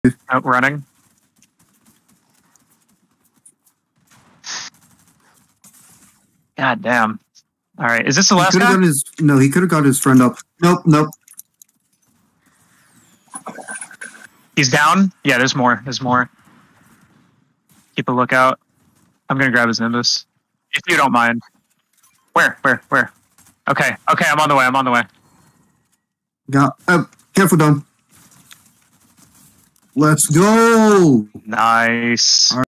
Out running. God damn. All right, is this the last guy? No, he could have got his friend up. Nope. He's down? Yeah, there's more. Keep a lookout. I'm gonna grab his Nimbus. If you don't mind. Where? Okay, I'm on the way. Careful, Don. Let's go! Nice.